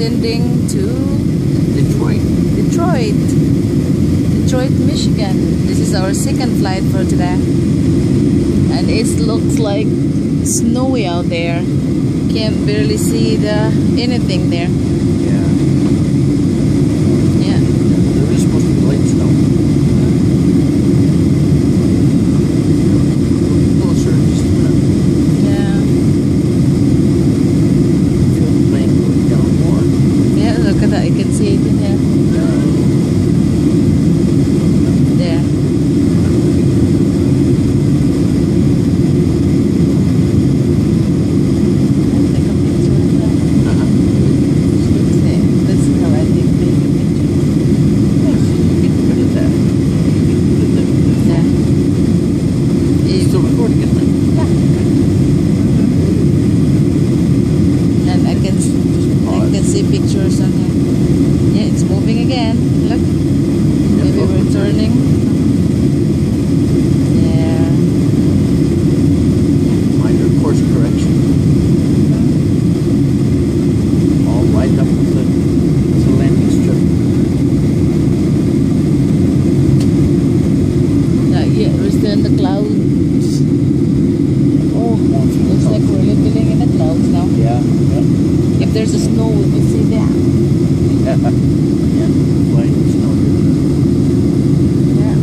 descending to Detroit. Detroit, Michigan. This is our second flight for today. And it looks like snowy out there. Can't barely see anything there. Yeah. Yeah. There is supposed to be light snow. Closer, just a minute. Yeah. Feel the plane going down more. Yeah, look at that. You can see it in here. There. See pictures on here. Yeah, it's moving again. Look. Maybe we're turning. Yeah. Minor course correction. All right up with the landing strip. Yeah, we're still in the clouds. Oh, looks like we're living in the clouds now. Yeah. If there's a snow, we will see that. Yeah. Yeah. White snow. Yeah.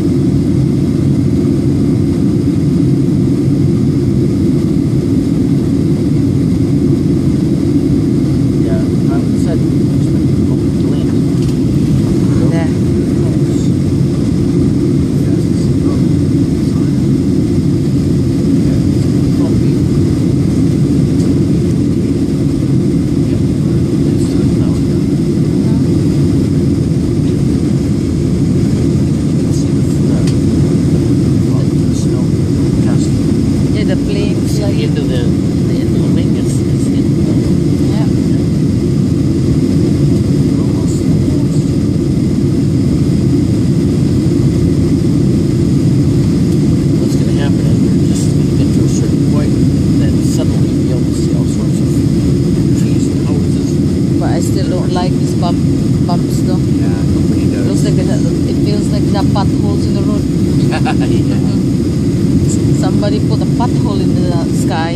Yeah. I said open the lane. Yeah. The planes like The end of the wing is in yeah. We're almost. What's going to happen is we're just going to get to a certain point, then suddenly we'll be able to see all sorts of trees and houses. But I still don't like these bumps though. Yeah, nobody does. Looks like it feels like there are potholes in the road. Yeah. Somebody put a pothole in the sky.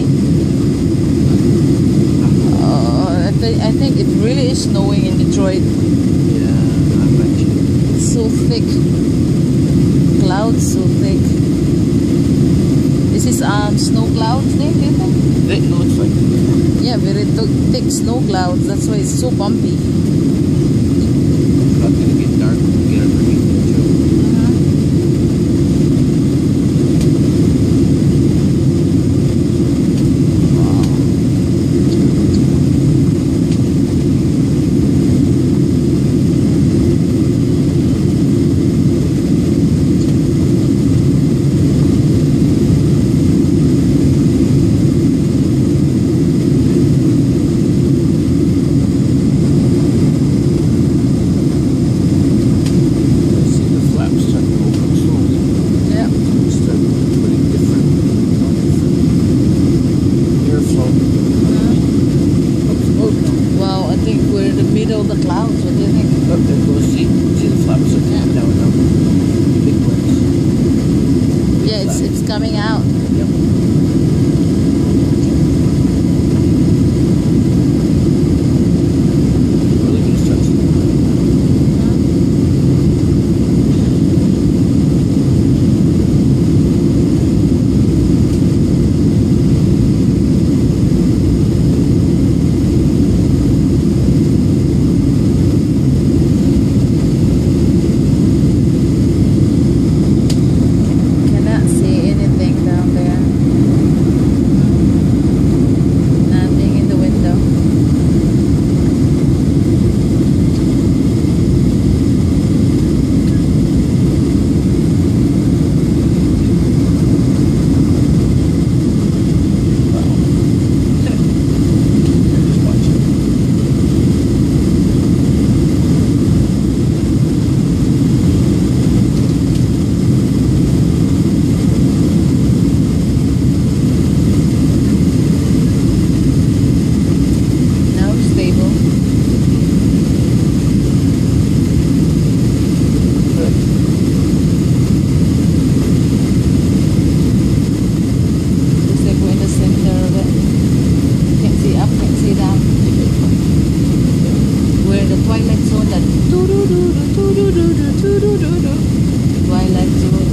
I think it really is snowing in Detroit. Yeah, I bet you. It's so thick. Clouds so thick. This is snow clouds there, do you think? It looks like it. Yeah, very thick snow clouds. That's why it's so bumpy. It's not going to get dark when we get underneath it too. Twilight Zone.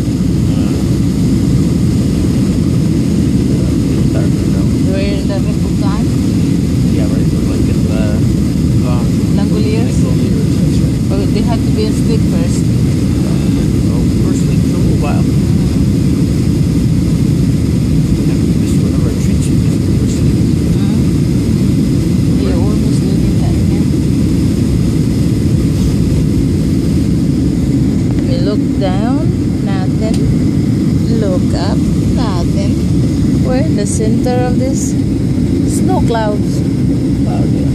It's darker now. We're in the ripple time. Yeah, right. We're like in the Langoliers. Langoliers, that's right. But they had to be asleep first. Oh, we're asleep for a little while. And we missed one of our treats because we were asleep. You're almost leaving that again. We look down, nothing. Look up, nothing. We're in the center of this snow clouds. Cloud, yeah.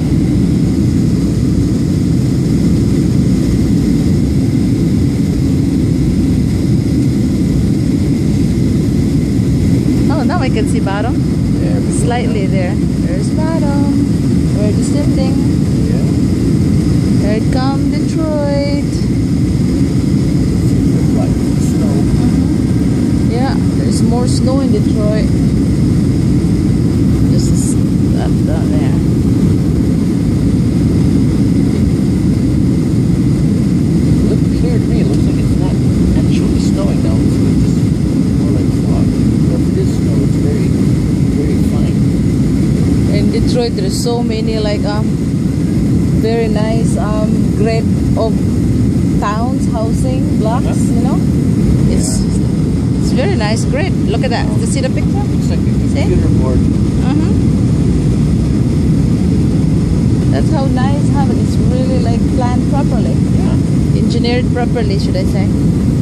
Oh, now I can see bottom. There we go. Slightly there. There's bottom. We're descending. Yeah. Here it comes, Detroit. Look like snow. Yeah, there's more snow in Detroit. Just up down there. Look clear to me. It looks like it's not actually snowing now. It's just more like fog. But if it is snow, it's very, very fine. In Detroit, there's so many like very nice grid of towns, housing blocks. You know, it's very nice grid. Look at that. You see the picture? Looks like a computer board. That's how nice how it's really like planned properly. Yeah. Engineered properly, should I say.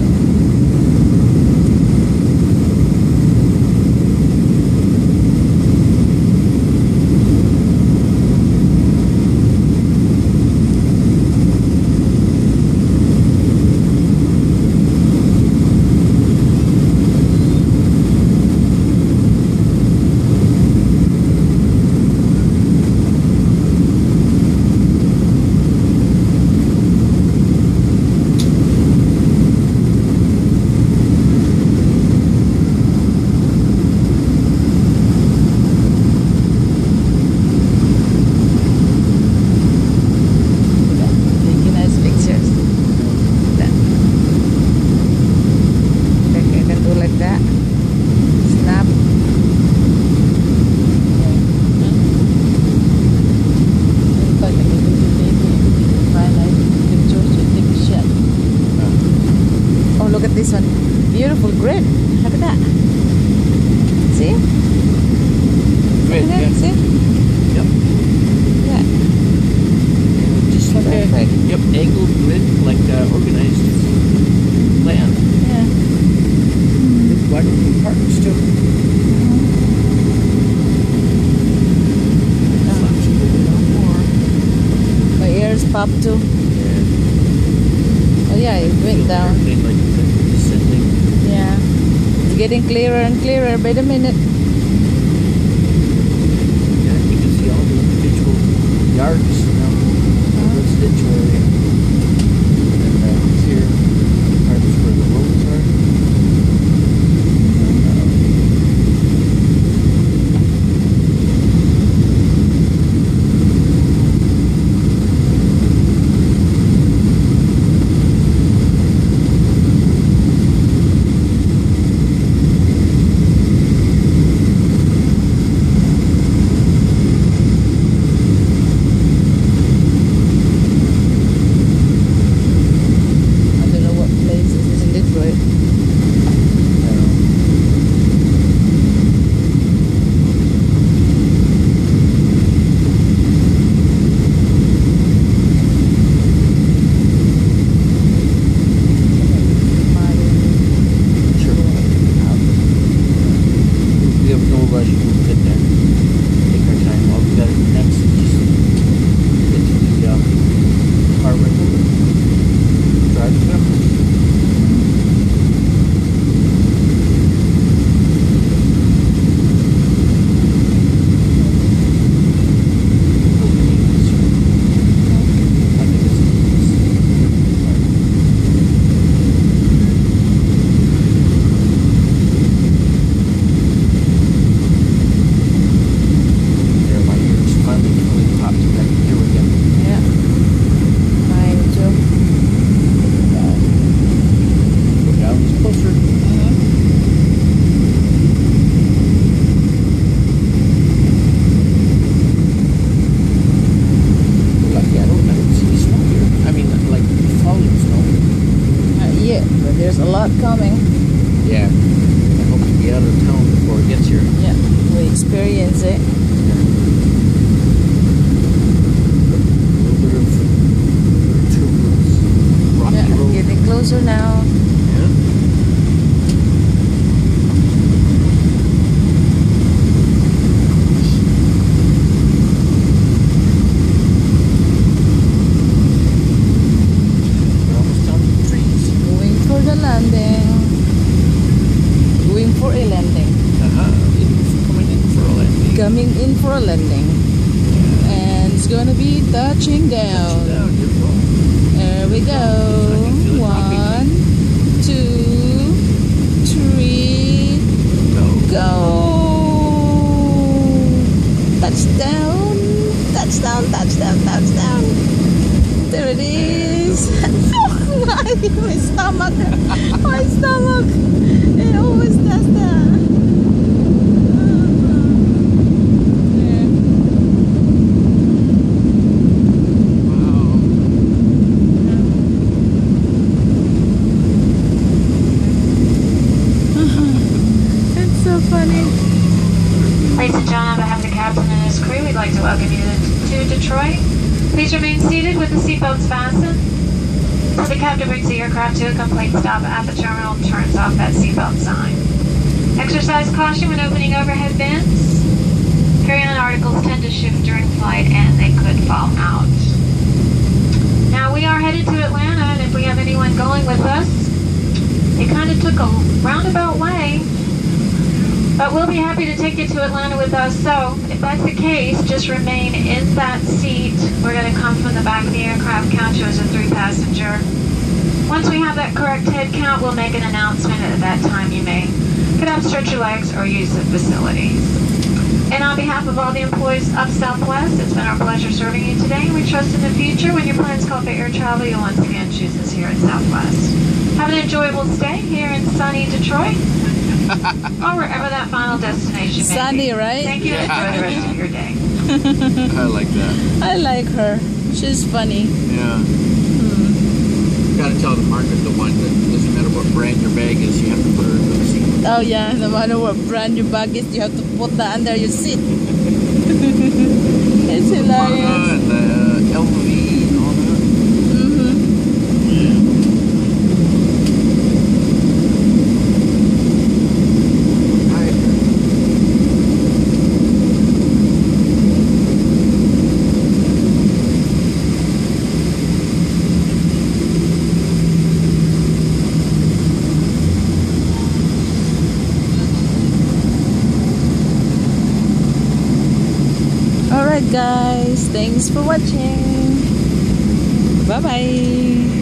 This one, beautiful grid. Look at that. See? Grid, Look at that. yeah. See? Yep. Yeah. Just like Perfect. Yep, angled grid, like organized plan. Yeah. With wide open parts too. Flaps a little bit more. My ears pop too. Yeah. Oh yeah, it went Feel down. everything like descending. Yeah. It's getting clearer and clearer by the minute. Yeah, you can see all the individual yards now. The residential area. And here, parts where the roads are. yet, but there's a lot coming. Yeah. I hope to be out of town before it gets here. Yeah, we experience it. A little bit of turbulence. Rocky Yeah, road. getting closer now. Yeah. We're almost down to the trees. Going for the landing. Going for a landing. Coming in for a landing. Coming in for a landing. And it's gonna be touching down. Down, beautiful. There we go. I can feel it dropping. 1, 2, 3, go! Touchdown! Touchdown! Touchdown! Touchdown! There it is! My stomach! My stomach! It always does that. It's so funny. Ladies and gentlemen, on behalf of the captain and his crew, we'd like to welcome you to Detroit. Please remain seated with the seatbelts fastened. So the captain brings the aircraft to a complete stop at the terminal and turns off that seatbelt sign. Exercise caution when opening overhead bins. Carry-on articles tend to shift during flight and they could fall out. Now we are headed to Atlanta, and if we have anyone going with us, it kind of took a roundabout way. But we'll be happy to take you to Atlanta with us, so if that's the case, just remain in that seat. We're going to come from the back of the aircraft, count you as a 3-passenger. Once we have that correct head count, we'll make an announcement. At that time, you may get up, stretch your legs, or use the facilities. And on behalf of all the employees of Southwest, it's been our pleasure serving you today. We trust in the future, when your plans call for air travel, you'll once again choose us here at Southwest. Have an enjoyable stay here in sunny Detroit. Or wherever that final destination may Sunny, be. right? Thank you, and enjoy the rest of your day. I like that. I like her. She's funny. Yeah. Gotta tell the market the one that doesn't matter what brand your bag is, you have to put her in the seat. Oh yeah, no matter what brand your bag is, you have to put that under your seat. It's hilarious. And the LV and all that. Yeah. Alright guys, thanks for watching. Bye bye.